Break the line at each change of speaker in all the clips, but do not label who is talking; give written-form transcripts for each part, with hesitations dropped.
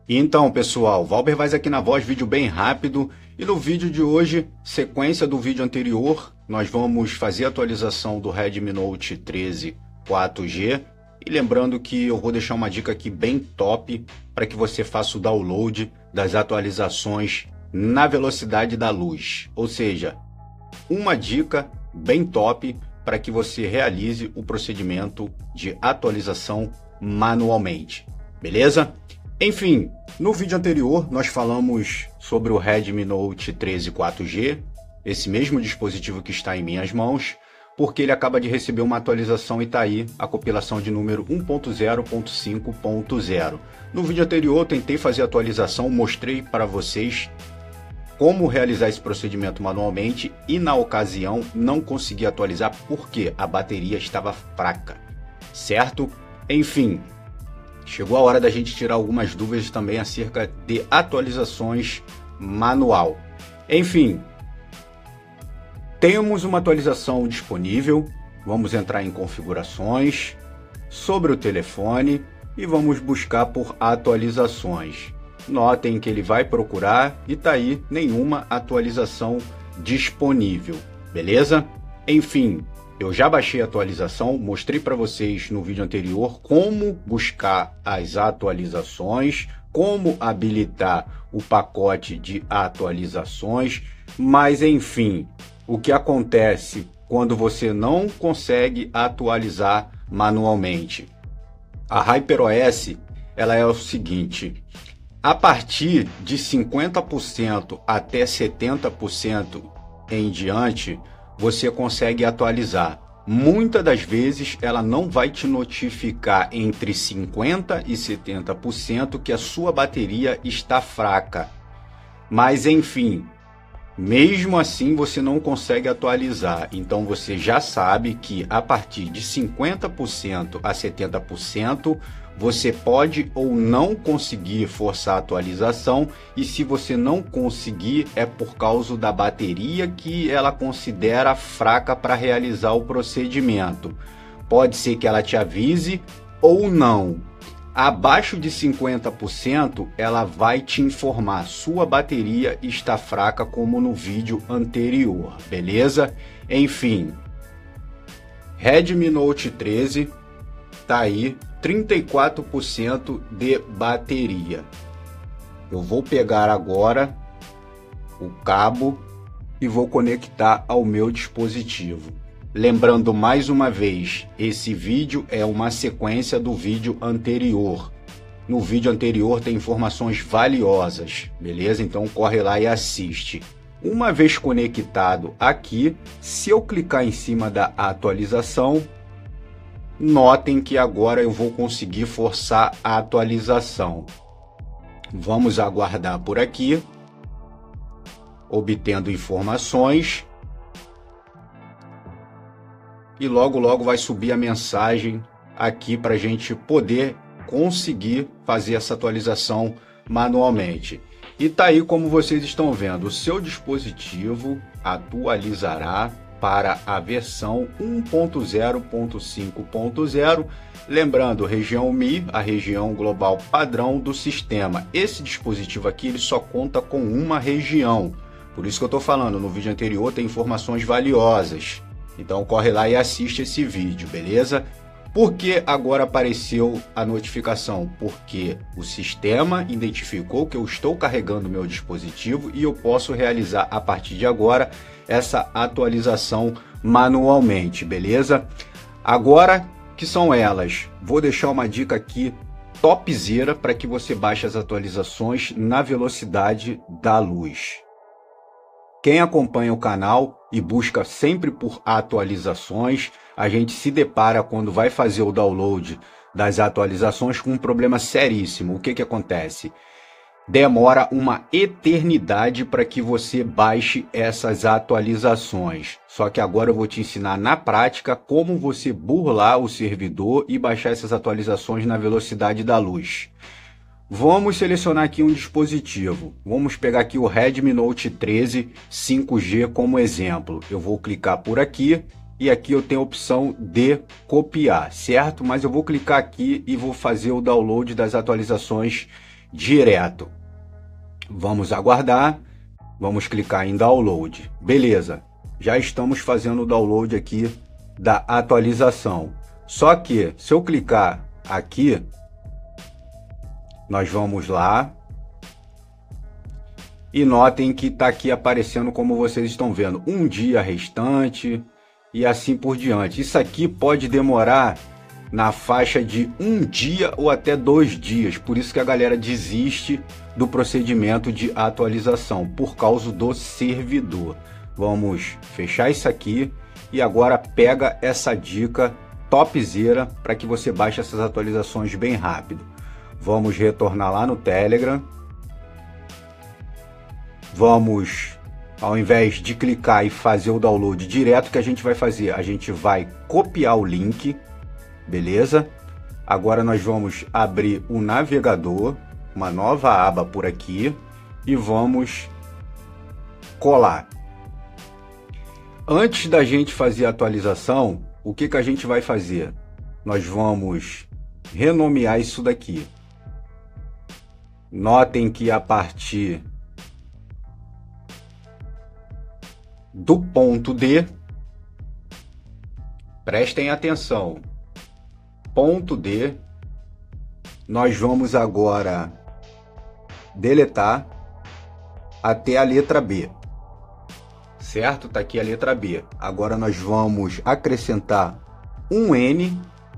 Então, pessoal, Valber Vaz aqui na voz, vídeo bem rápido. E no vídeo de hoje, sequência do vídeo anterior, nós vamos fazer a atualização do Redmi Note 13 4G. E lembrando que eu vou deixar uma dica aqui bem top para que você faça o download das atualizações na velocidade da luz. Ou seja, uma dica bem top para que você realize o procedimento de atualização manualmente. Beleza? Enfim, no vídeo anterior nós falamos sobre o Redmi Note 13 4G, esse mesmo dispositivo que está em minhas mãos, porque ele acaba de receber uma atualização e está aí a compilação de número 1.0.5.0. No vídeo anterior eu tentei fazer a atualização, mostrei para vocês como realizar esse procedimento manualmente e na ocasião não consegui atualizar porque a bateria estava fraca, certo? Enfim, chegou a hora da gente tirar algumas dúvidas também acerca de atualizações manual. Enfim, temos uma atualização disponível, vamos entrar em configurações, sobre o telefone e vamos buscar por atualizações. Notem que ele vai procurar e tá aí nenhuma atualização disponível, beleza? Enfim, eu já baixei a atualização, mostrei para vocês no vídeo anterior como buscar as atualizações, como habilitar o pacote de atualizações, mas enfim, o que acontece quando você não consegue atualizar manualmente? A HyperOS, ela é o seguinte: a partir de 50% até 70% em diante, você consegue atualizar. Muitas das vezes ela não vai te notificar entre 50% e 70% que a sua bateria está fraca. Mas enfim, mesmo assim você não consegue atualizar. Então você já sabe que a partir de 50% a 70%, você pode ou não conseguir forçar a atualização, e se você não conseguir é por causa da bateria que ela considera fraca para realizar o procedimento. Pode ser que ela te avise ou não. Abaixo de 50%, ela vai te informar: sua bateria está fraca, como no vídeo anterior, beleza? Enfim, Redmi Note 13 tá aí, 34% de bateria. Eu vou pegar agora o cabo e vou conectar ao meu dispositivo. Lembrando mais uma vez, esse vídeo é uma sequência do vídeo anterior. No vídeo anterior tem informações valiosas, beleza? Então corre lá e assiste. Uma vez conectado aqui, se eu clicar em cima da atualização, notem que agora eu vou conseguir forçar a atualização. Vamos aguardar por aqui, obtendo informações. E logo vai subir a mensagem aqui para a gente poder conseguir fazer essa atualização manualmente. E tá aí, como vocês estão vendo, o seu dispositivo atualizará para a versão 1.0.5.0, lembrando, região Mi, a região global padrão do sistema. Esse dispositivo aqui ele só conta com uma região, por isso que eu estou falando, no vídeo anterior tem informações valiosas. Então corre lá e assiste esse vídeo, beleza? Por que agora apareceu a notificação? Porque o sistema identificou que eu estou carregando meu dispositivo e eu posso realizar a partir de agora essa atualização manualmente, beleza? Agora, que são elas? Vou deixar uma dica aqui topzera para que você baixe as atualizações na velocidade da luz. Quem acompanha o canal e busca sempre por atualizações, a gente se depara quando vai fazer o download das atualizações com um problema seríssimo. O que acontece? Demora uma eternidade para que você baixe essas atualizações. Só que agora eu vou te ensinar na prática como você burlar o servidor e baixar essas atualizações na velocidade da luz. Vamos selecionar aqui um dispositivo. Vamos pegar aqui o Redmi Note 13 5G como exemplo. Eu vou clicar por aqui e aqui eu tenho a opção de copiar, certo? Mas eu vou clicar aqui e vou fazer o download das atualizações direto. Vamos aguardar, vamos clicar em download. Beleza, já estamos fazendo o download aqui da atualização. Só que se eu clicar aqui, nós vamos lá e notem que está aqui aparecendo, como vocês estão vendo, um dia restante e assim por diante. Isso aqui pode demorar na faixa de 1 dia ou até 2 dias, por isso que a galera desiste do procedimento de atualização, por causa do servidor. Vamos fechar isso aqui e agora pega essa dica topzera para que você baixe essas atualizações bem rápido. Vamos retornar lá no Telegram. Vamos, ao invés de clicar e fazer o download direto, o que a gente vai fazer? A gente vai copiar o link, beleza? Agora nós vamos abrir o navegador, uma nova aba por aqui, e vamos colar. Antes da gente fazer a atualização, o que a gente vai fazer? Nós vamos renomear isso daqui. Notem que a partir do ponto D, prestem atenção, ponto D, nós vamos agora deletar até a letra B, certo? Tá aqui a letra B. Agora nós vamos acrescentar um N,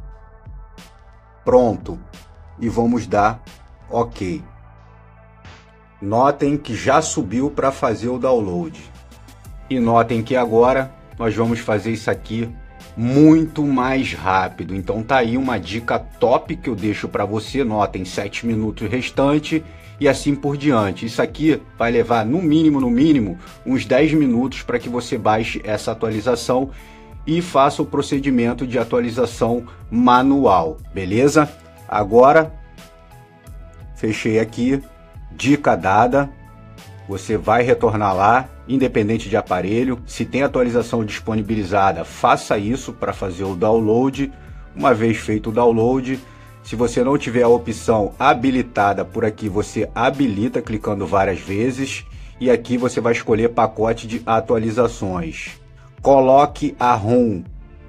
pronto, e vamos dar OK. Notem que já subiu para fazer o download. E notem que agora nós vamos fazer isso aqui muito mais rápido. Então tá aí uma dica top que eu deixo para você. Notem 7 minutos restante e assim por diante. Isso aqui vai levar no mínimo uns 10 minutos para que você baixe essa atualização e faça o procedimento de atualização manual, beleza? Agora fechei aqui, dica dada. Você vai retornar lá, independente de aparelho. Se tem atualização disponibilizada, faça isso para fazer o download. Uma vez feito o download, se você não tiver a opção habilitada por aqui, você habilita clicando várias vezes. E aqui você vai escolher pacote de atualizações. Coloque a ROM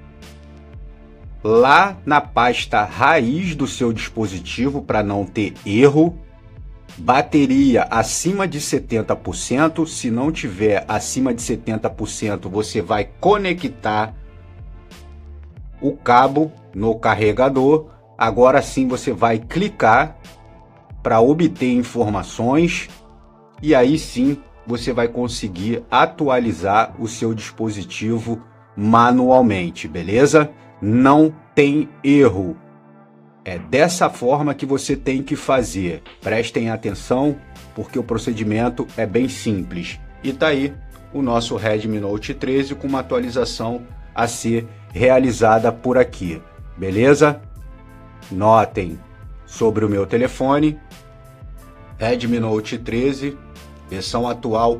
lá na pasta raiz do seu dispositivo para não ter erro. Bateria acima de 70%, se não tiver acima de 70%, você vai conectar o cabo no carregador. Agora sim você vai clicar para obter informações e aí sim você vai conseguir atualizar o seu dispositivo manualmente, beleza? Não tem erro. É dessa forma que você tem que fazer. Prestem atenção, porque o procedimento é bem simples. E tá aí o nosso Redmi Note 13 com uma atualização a ser realizada por aqui. Beleza? Notem sobre o meu telefone, Redmi Note 13, versão atual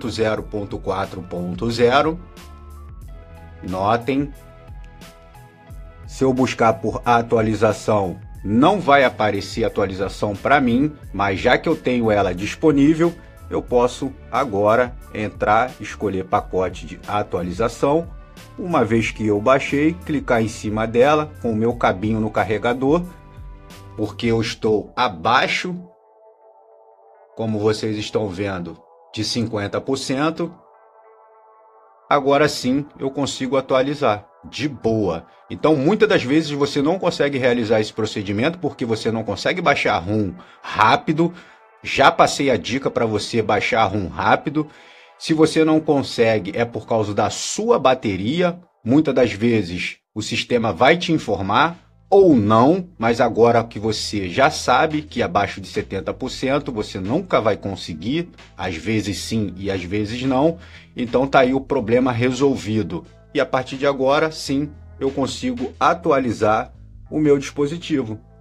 1.0.4.0. Notem. Se eu buscar por atualização, não vai aparecer atualização para mim, mas já que eu tenho ela disponível, eu posso agora entrar, escolher pacote de atualização. Uma vez que eu baixei, clicar em cima dela com o meu cabinho no carregador, porque eu estou abaixo, como vocês estão vendo, de 50%. Agora sim eu consigo atualizar de boa. Então muitas das vezes você não consegue realizar esse procedimento porque você não consegue baixar a ROM rápido. Já passei a dica para você baixar a ROM rápido. Se você não consegue, é por causa da sua bateria. Muitas das vezes o sistema vai te informar ou não, mas agora que você já sabe que abaixo de 70% você nunca vai conseguir, às vezes sim e às vezes não, então tá aí o problema resolvido. E a partir de agora, sim, eu consigo atualizar o meu dispositivo.